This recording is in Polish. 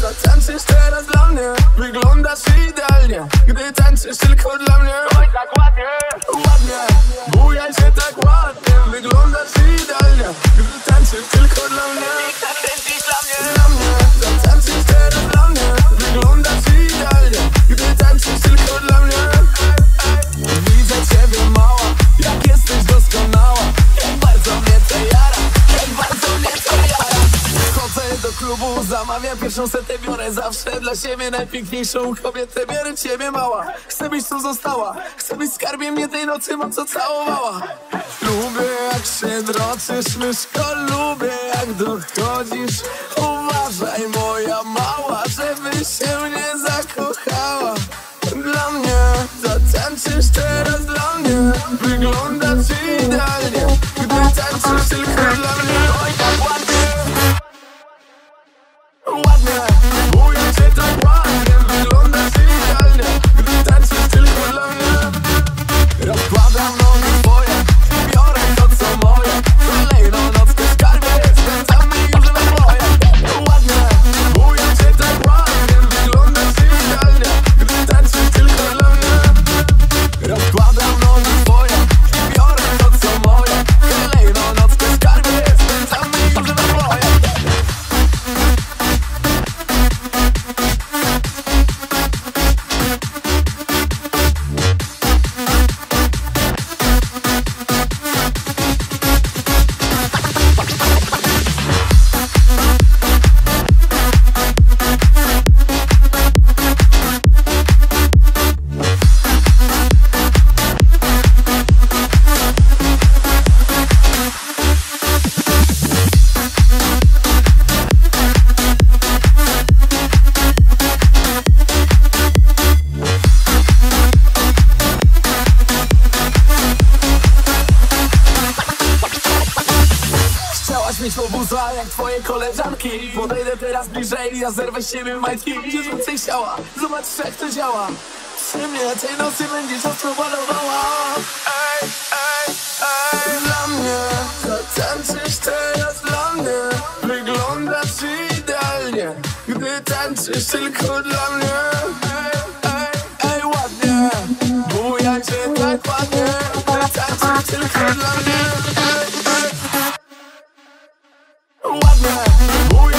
Zatańczysz teraz dla mnie, wyglądasz idealnie, gdy tańczysz tylko dla mnie. Oj, tak ładnie, ładnie, bujaj się tak ładnie, wyglądasz idealnie, gdy tańczysz tylko dla mnie. Dla mnie, zatańczysz teraz dla mnie, wyglądasz idealnie, gdy tańczysz tylko dla mnie. Widzę ciebie mała, jak jesteś doskonała, jak bardzo mnie to jara, jak bardzo mnie to jara. Chodzę do klubu, zamawiam pierwszą setę, biorę zawsze dla siebie najpiękniejszą kobietę. Biorę ciebie mała, chcę byś tu została, chcę byś skarbie mnie tej nocy mocno całowała. Lubię jak się droczysz, myszko, lubię jak dochodzisz. Uważaj moja mała, żebyś się nie zakochała. Dla mnie, zatańczysz teraz dla mnie, wyglądasz idealnie, gdy tańczysz tylko dla mnie. Oj, tak ładnie, ładnie, bujaj się tak ładnie, wyglądasz idealnie, gdy tańczysz tylko dla mnie. Rozkładam nogi twoje i biorę to co moje, kolejną nockę w skarbie, spędzamy już we dwoje. Ładnie, bujaj się tak ładnie, wyglądasz idealnie, gdy tańczysz tylko dla mnie. Rozkładam nogi twoje i biorę to co moje, kolejną nockę w skarbie, spędzamy już we dwoje. Chciałaś mieć łobuza jak twoje koleżanki. Podejdę teraz bliżej, ja zerwę z siebie majtki. Gdzieś więcej chciała, zobacz jak to działa. Przy mnie tej nocy będziesz ostro balowała. Ej, ej, ej. Dla mnie, zatańczysz teraz dla mnie, wyglądasz idealnie, gdy tańczysz tylko dla mnie. Ej, ej, ej, ładnie, bujaj się tak ładnie, gdy tańczysz tylko dla mnie. Ładnie,